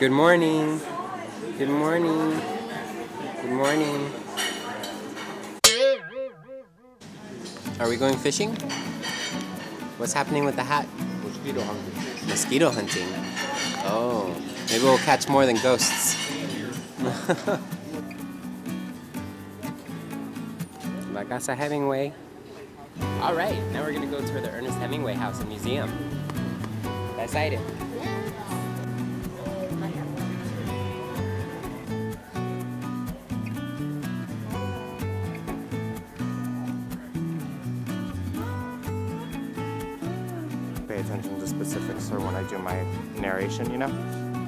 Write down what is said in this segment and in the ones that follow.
Good morning. Good morning. Good morning. Are we going fishing? What's happening with the hat? Mosquito hunting. Mosquito hunting. Oh, maybe we'll catch more than ghosts. La Casa Hemingway. All right, now we're gonna go to the Ernest Hemingway House and Museum. Excited. Pay attention to specifics or when I do my narration, you know?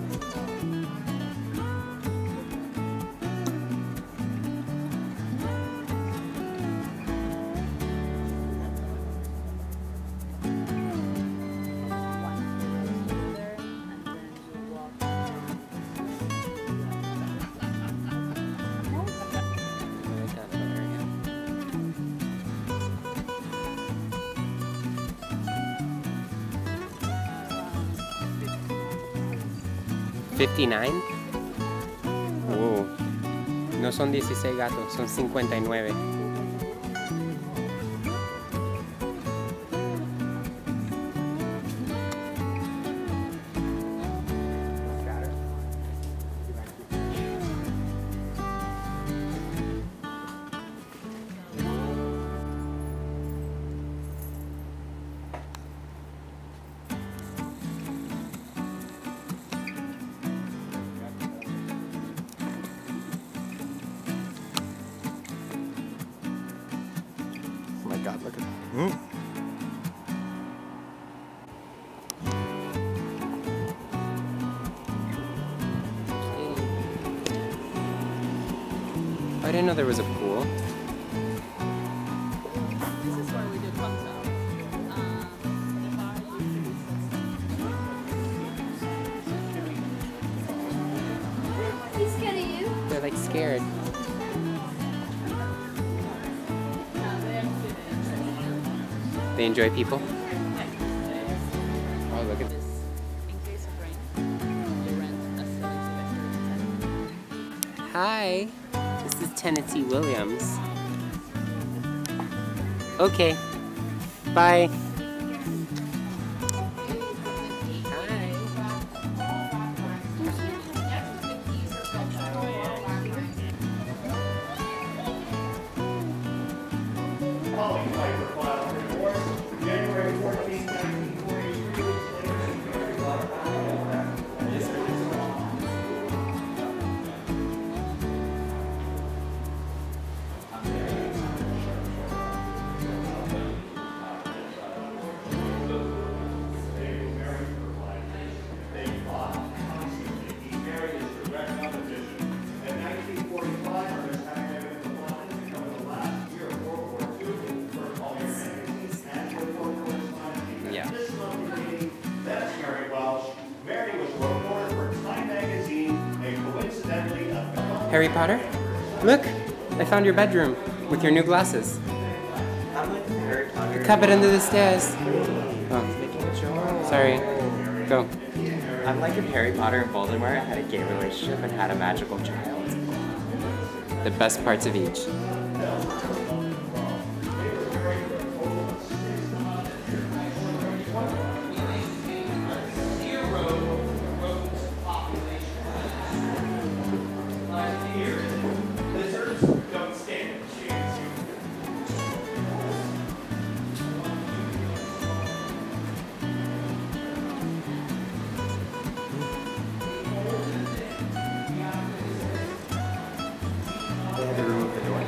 ¿59? Oh, no son 16 gatos, son 59. Oh my God, look at that. I didn't know there was a pool. This is where we did fun stuff. He's scared of you. They're like scared. They enjoy people? Oh, look at this. In case of rain, they rent a 7 Hi, this is Tennessee Williams. Okay, bye. Yeah. That's Mary Welsh. Mary was a reporter for Time Magazine and coincidentally a Harry Potter? Look, I found your bedroom with your new glasses. I'm like Harry Potter. The cupboard under the stairs. Oh, sorry. Go. I'm like if Harry Potter and Voldemort had a gay relationship and had a magical child. The best parts of each. They had to remove the door.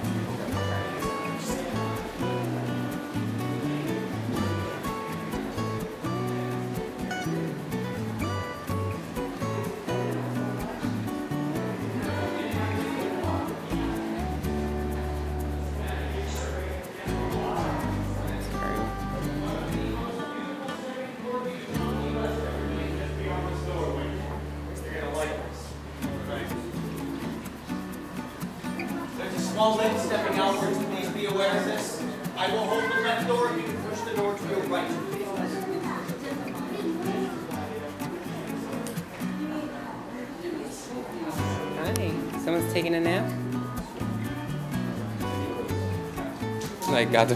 small lid stepping outwards. Please be aware of this. I will hold the left door. You can push the door to your right. Someone's taking a nap? Like, gato.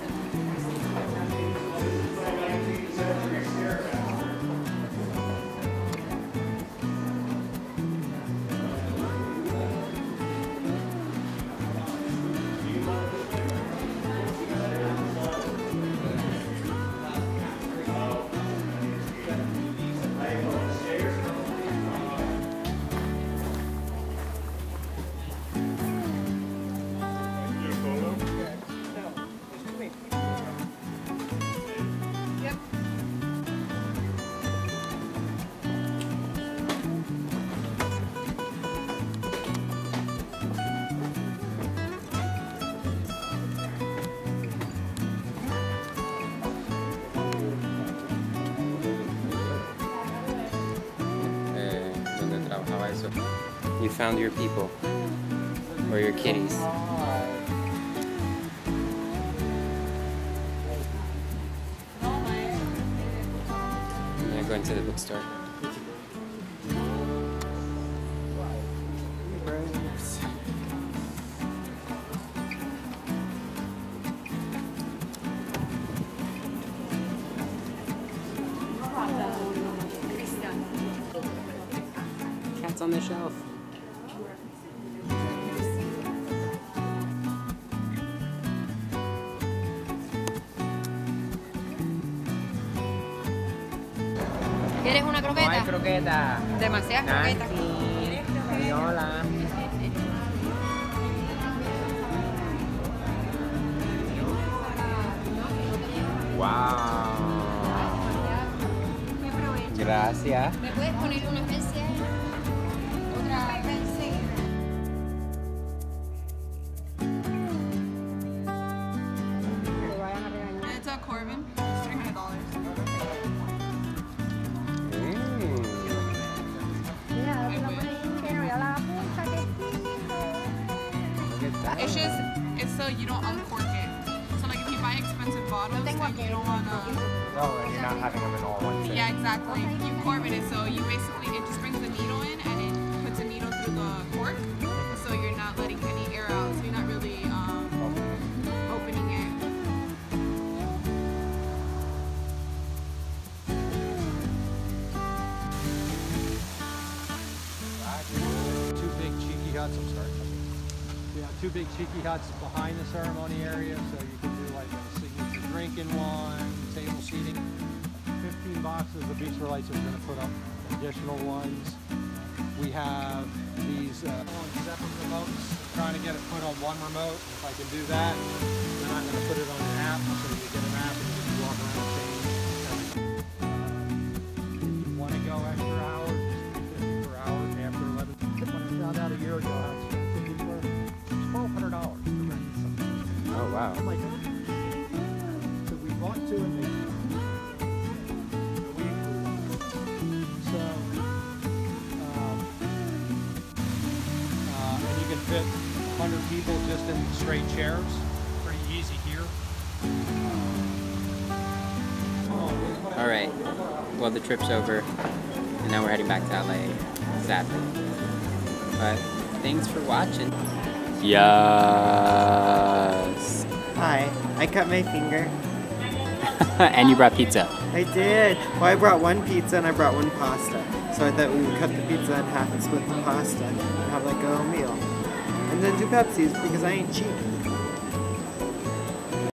You found your people, or your kitties. I'm gonna go into the bookstore. Cats on the shelf. ¿Quieres una No hay croqueta? croqueta. Demasiadas croquetas. Nancy. Hola. Wow. Gracias. ¿Me puedes poner una especie? Otra especie. It's a Corbin. It's $300. It's just, it's so you don't uncork it. So like if you buy expensive bottles, then you don't wanna. Oh, and you're not having them in all one thing. Yeah, exactly. You corbin it, so you basically, it just brings the needle in and it puts a needle through the cork. So you're not letting any air out. So you're not really opening it. Two big cheeky huts. I'm sorry. Yeah, two big cheeky huts behind the ceremony area, so you can do like a signature drinking one, table seating. 15 boxes of Beach for Lights. We're going to put up additional ones. We have these separate remotes. Trying to get it put on one remote. If I can do that, then I'm going to put it on an app, so you get an app and you can walk around and change. If you want to go extra hours, $50 per hour after 11. When I found out a year ago how expensive these were, $1,200 to rent something. Oh, wow. I'm like, so we bought two and they and you can fit 100 people just in straight chairs. Pretty easy here. All right. Well, the trip's over, and now we're heading back to LA. Sadly. But thanks for watching. Yes. Hi, I cut my finger. And you brought pizza. I did. Well, I brought one pizza and I brought one pasta. So I thought we would cut the pizza in half and split the pasta and have like a meal. And then 2 Pepsis because I ain't cheap.